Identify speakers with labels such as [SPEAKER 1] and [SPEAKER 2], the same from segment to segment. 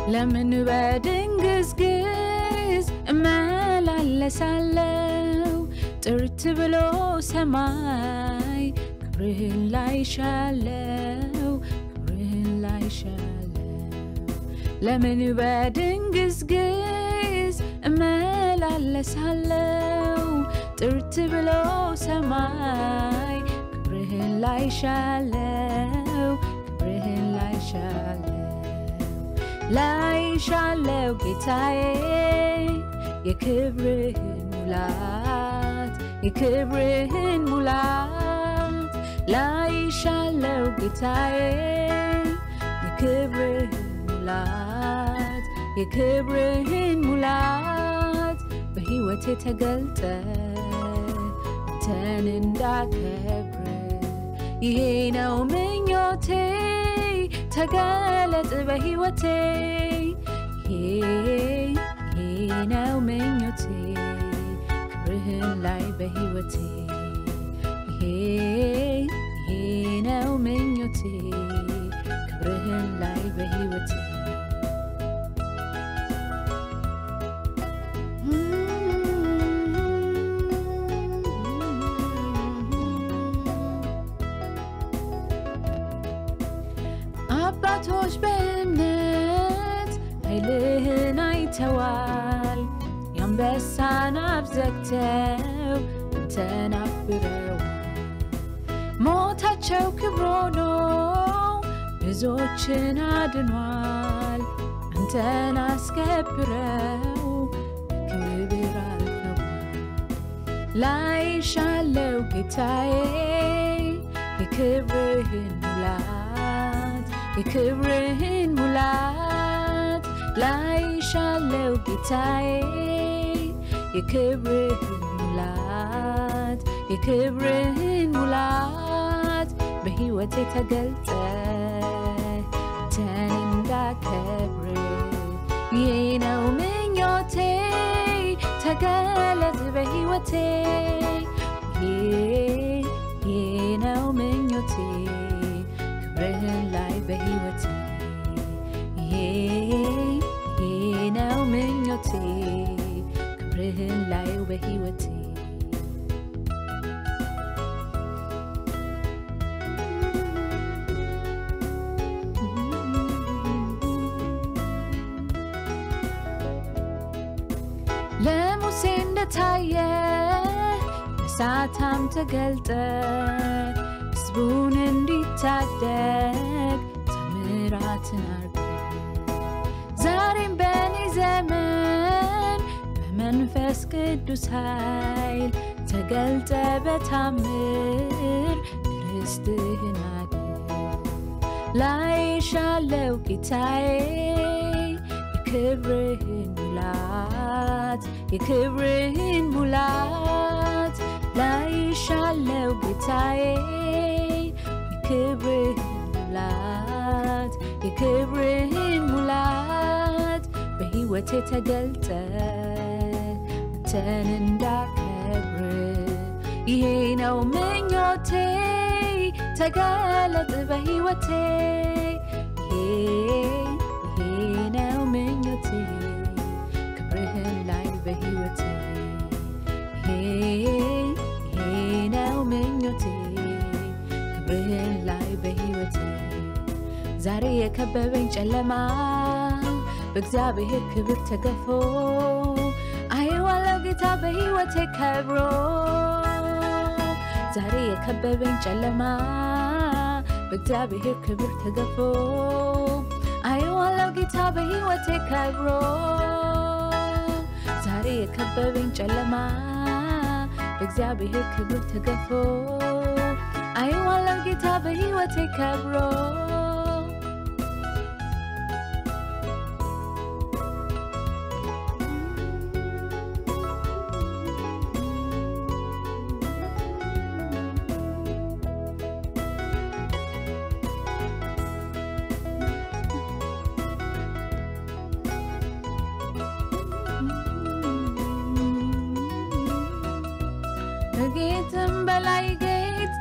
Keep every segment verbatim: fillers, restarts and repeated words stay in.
[SPEAKER 1] ለምን በድንግዝግዝ እመላለሳለሁ ጥርት ብሎ ሰማይ ክብርህን ላይሻለሁ ክብርህን ላይሻለሁ ለምን በድንግዝግዝ እመላለሳለሁ ጥርት ብሎ ሰማይ ክብርህን ላይሻለሁ ክብርህን ላይሻለሁ ላይሻለሁ ጌታዬ የክብርህን ሙላት የክብርህን ሙላት ላይሻለሁ ጌታዬ የክብርህን ሙላት የክብርህን ሙላት በሕይወቴ ተገልጠ አንተን እንዳከብር ይሄ ነው ምኞቴ ተገለጥ በሕይወቴ ይሄ ይሄ ነው ምኞቴ ክብርህን ላይ በሕይወቴ ይሄ ይሄ ነው ምኞቴ ክብርህን ላይ በሕይወቴ አባቶች በእምነት ኃይልህን አይተዋል የአንበሳን አፍ ዘግተው አንተን አክብረዋል ሞታቸው ክብር ሆኖ ብዙዎችን አድኗል አንተን አስከብረው በክብር አልፈዋል ላይሻለሁ ጌታዬ የክብርህን ሙላት የክብርህን ሙላት ላይሻለሁ ጌታዬ የክብርህን ሙላት የክብርህን ሙላት በሕይወቴ ተገልጠ አንተን እንዳከብር ይሄ ነው ምኞቴ ተገለጥ በሕይወቴ ይሄ ነው ምኞቴ ክብርህን ላይ በሕይወቴ ይሄ ነው ምኞቴ ክብርህን ላይ በሕይወቴ ለሙሴ እንደታየ በእሳት ተገልጠ ሕዝቡን እንዲታደግ ተአምራትን አድርግ ዛሬም በእኔ ዘመን በመንፈስ ቅዱስ ኃይል ተገልጠ በተአምር ርስትህን አድርግ ላይሻለሁ ጌታዬ የክብርህን ሙላት የክብርህን ሙላት ላይሻለሁ ጌታዬ የክብርህን ሙላት የክብርህን ሙላት በሕይወቴ ተገልጠ አንተን እንዳከብር ይሄ ነው ምኞቴ ተገለጥ በሕይወቴ ይሄ ነው ምኞቴ ክብርህን ላይ በሕይወቴ ይሄ ነው ምኞቴ ክብርህን ላይ በሕይወቴ ዛሬ የከበበኝ ጨለማ በእግዚአብሔር ክብር ተገፎ አየዋለሁ ጌታ በሕይወቴ ከብሮ ዛሬ የከበበኝ ጨለማ በእግዚአብሔር ክብር ተገፎ አየዋለሁ ጌታ በሕይወቴ ከብሮ ዛሬ የከበበኝ ጨለማ በእግዚአብሔር ክብር ተገፎ አየዋለሁ ጌታ በሕይወቴ ከብሮ ጌትም በላይ ጌት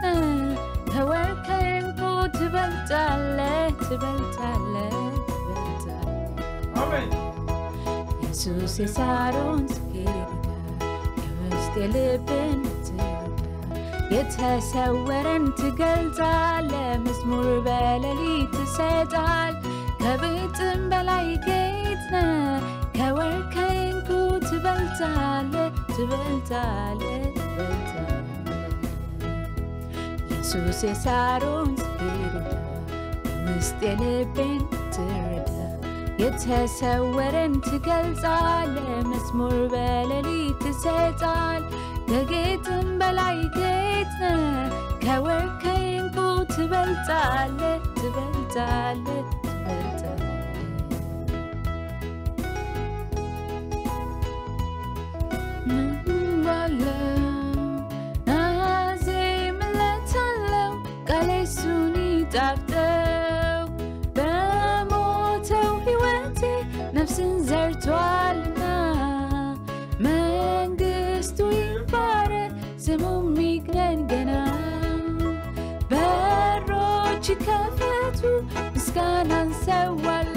[SPEAKER 1] ተወርከንኩ ትበልጣለህ ትበልጣለህ ትበልጣለህ ኢየሱስ የሳሮን ጽጌረዳ የውስጥ የልብን ትረዳ የተሰወረን ትገልጻለ መዝሙር በሌሊት ትሰጣል ከቤትም በላይ ጌጥ ነህ ከወርቅ ከዕንቁ ትበልጣለ ትበልጣለ ትበልጣለ ኢየሱስ የሳሮን ጽጌረዳ የውስጥ የልብን ትረዳ የተሰወረን ትገልጻለ መዝሙር በሌሊት ትሰጣል ከጌጥም በላይ ጌጥ ነህ ከወርቅ ከዕንቁ ትበልጣለ ትበልጣለ ትበልጣለ አዜምለታለሁ ቃሌ እሱን ይጣፍጠው በሞተው ሕይወቴ ነፍስን ዘርቷልና መንግሥቱ ይባረክ ስሙም ይግነን ገና በሮች ይከፈቱ ምስጋናን ሰዋለሁ